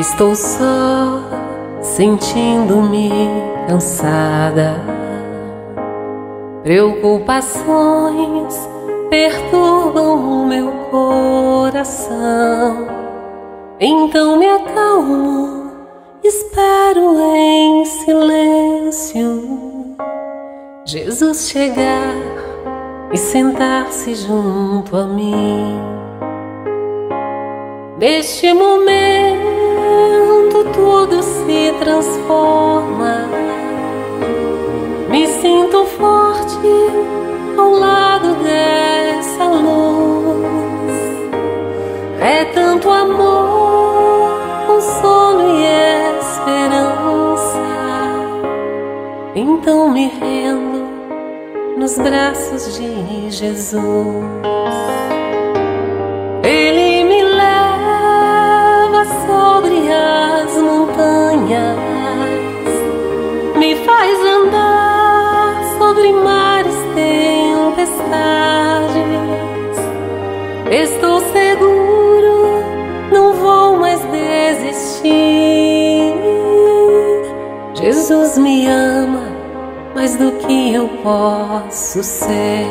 estou só, sentindo-me cansada, preocupações perturbam o meu coração. Então me acalmo, espero em silêncio Jesus chegar e sentar-se junto a mim. Neste momento tudo se transforma. Me sinto forte ao lado dessa luz. É tanto amor, consolo e esperança. Então me rendo nos braços de Jesus. Ele me leva sobre as montanhas, me faz andar sobre mares, tempestades. Estou seguro, não vou mais desistir. Jesus me ama mais do que eu posso ser.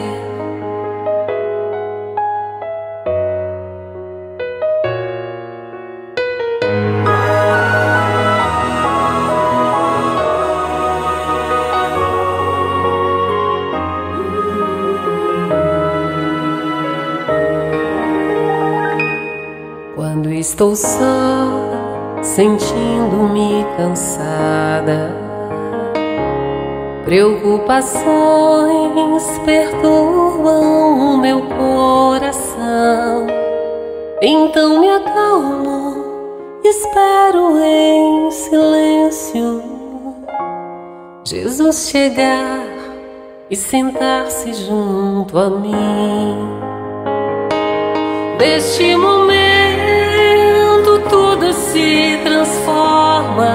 Quando estou só, sentindo-me cansada, preocupações perturbam o meu coração. Então me acalmo, espero em silêncio Jesus chegar e sentar-se junto a mim. Neste momento tudo se transforma.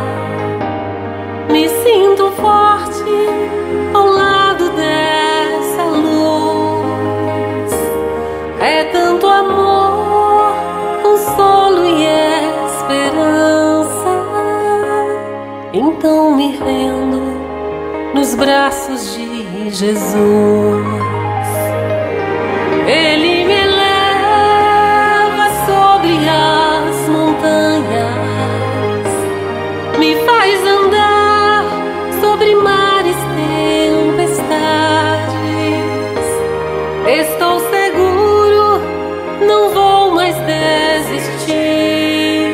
Me sinto forte ao lado dessa luz. É tanto amor, consolo e esperança. Então me rendo nos braços de Jesus. Ele me leva sobre as montanhas, me faz andar sobre mares, tempestades. Estou seguro, não vou mais desistir.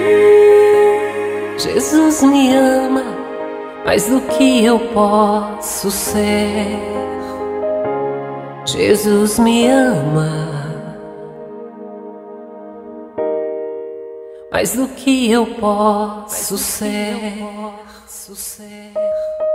Jesus me ama mais do que eu posso ser. Jesus me ama mais do que eu posso ser.